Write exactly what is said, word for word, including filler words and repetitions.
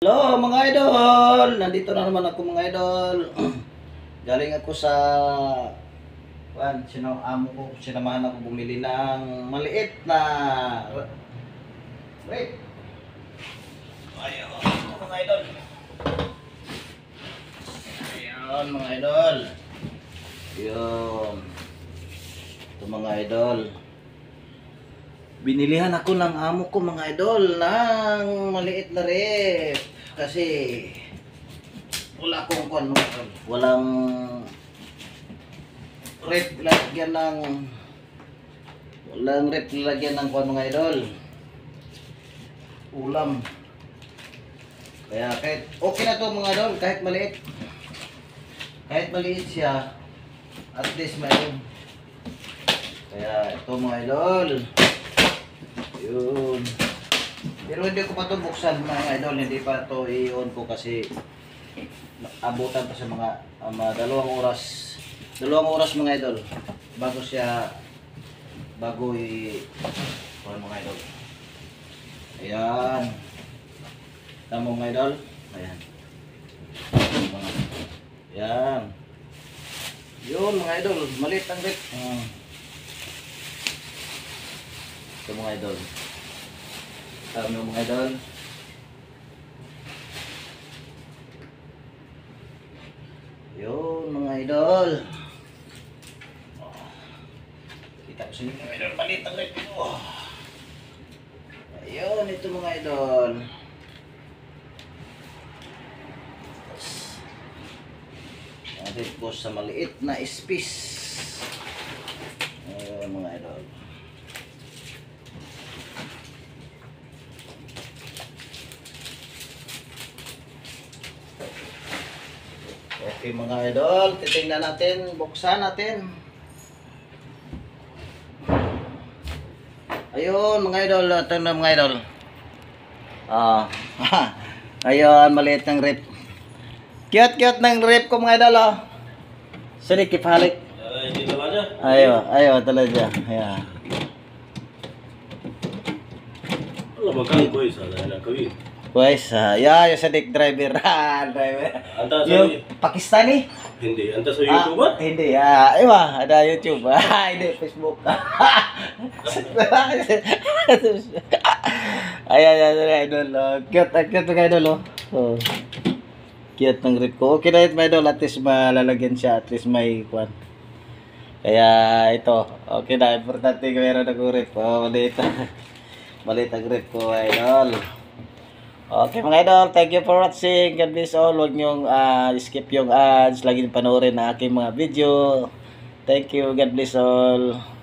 Hello mga idol! Nandito na naman ako mga idol. Galing ako sa Juan, sino amo ko, sinamahan ako bumili ng maliit na wait. Ayun, ito mga idol. Ayun mga idol. Ayun. Ito mga idol. Binilihan ako ng amo ko mga idol ng maliit na ref kasi wala akong kuwan, walang ref lagyan ng walang ref lagyan ng kuwan mga idol, ulam. Kaya kahit okay na to mga idol, kahit maliit kahit maliit siya, at least mayroon. Kaya ito mga idol, yun. Pero hindi ko pa ito buksan mga idol, hindi pa ito i-on ko kasi abutan pa sa mga um, dalawang oras dalawang oras mga idol bago siya bago i on mga idol. Ayan, tama mga idol. Ayan, ayan, yun mga idol, maliit ang rep. hmm. Ito mga idol, tama mga idol. Yun mga idol. Oh, kita ko sa inyo mga idol, maliit ang rep. Oh. Ayun, ito mga idol. Natin po sa maliit na space. Ayun mga idol. Okay mga idol, titingnan natin, buksan natin. Ayun mga idol, ito na mga idol. Ah, ayun, maliit ng rip. Cute cute ng rip ko mga idol. Oh. Sini kipalik. Ayo, ayo talaga. Ayan. Allah makan kau salah nak kawin. Guys, uh, ya, ya sadik driver. driver. Anta sa Yung Pakistani? hindi, anta sa YouTube ba? Ah, hindi, ah, iba, ada YouTube. Ah, hindi, Facebook. Ayan, ayan, ayan, idol. Oh. Cute, ah, cute mga idol, oh. Oh. Cute ng rip ko. Okay na ito, mga idol. At least malalagyan siya. At least may kwan. Kaya, ito. Okay na, importante ko meron ako rip. Oh, maliit. Maliit ang rip ko, idol. Okay mga idol, thank you for watching. God bless all. Huwag niyong uh, skip yung ads. Lagi panoorin na aking mga video. Thank you. God bless all.